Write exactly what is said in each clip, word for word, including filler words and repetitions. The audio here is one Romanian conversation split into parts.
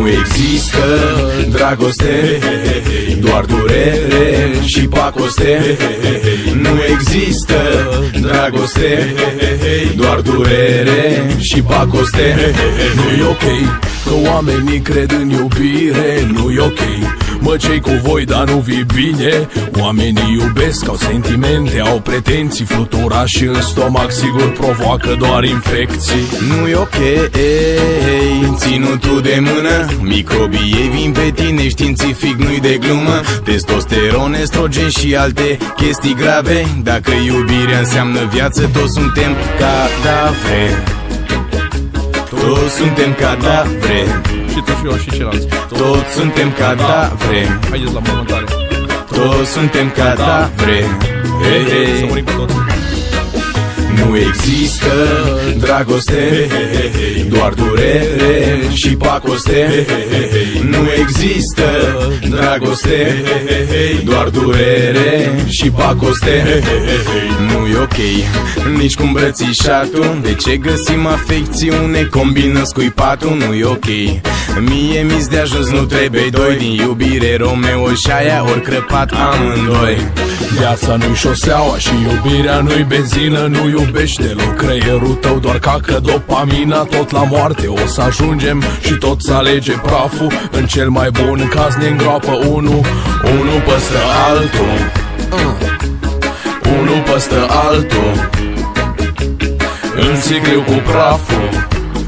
Nu există dragoste, doar durere și pacoste. Nu există dragoste, doar durere și pacoste. Nu-i ok că oamenii cred în iubire, nu-i ok. Mă, cei cu voi, dar nu vii bine. Oamenii iubesc, au sentimente, au pretenții, fluturași în stomac, sigur provoacă doar infecții. Nu-i ok, ținutul de mână, microbii ei vin pe tine, științific nu-i de glumă. Testosteron, estrogen și alte chestii grave. Dacă iubirea înseamnă viață, toți suntem cadavre. Toți suntem cadavre. Și tu și eu și ceilalți. Toți suntem cadavre. Haideți la mormântare. Toți suntem cadavre. Hey, hey. Să murim pe toți. Nu există dragoste, doar durere și pacoste. Nu există dragoste, doar durere și pacoste. Nu-i ok nici cu îmbrățișatul. De ce găsim afecțiune? Combină scuipatul. Nu-i ok. Mie mi-s de ajuns, nu trebuie doi. Din iubire Romeo și aia ori crăpat amândoi. Viața nu-i șoseaua și iubirea nu-i benzină. Nu iubești deloc, creierul tău doar cacă dopamina. Tot la moarte o să ajungem și tot să alege praful. În cel mai bun caz ne îngroapă unul, unul păstră altul, uh. Unul păstră altul în sicriu cu praful.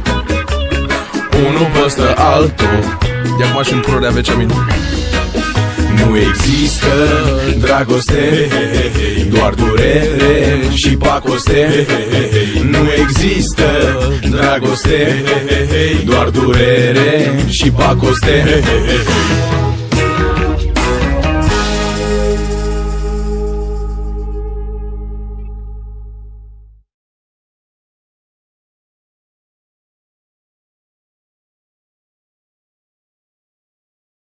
Unul păstră altul. De acum și în pură avea cea mine. Nu există dragoste, doar durere și pacoste. Nu există dragoste, doar durere și pacoste.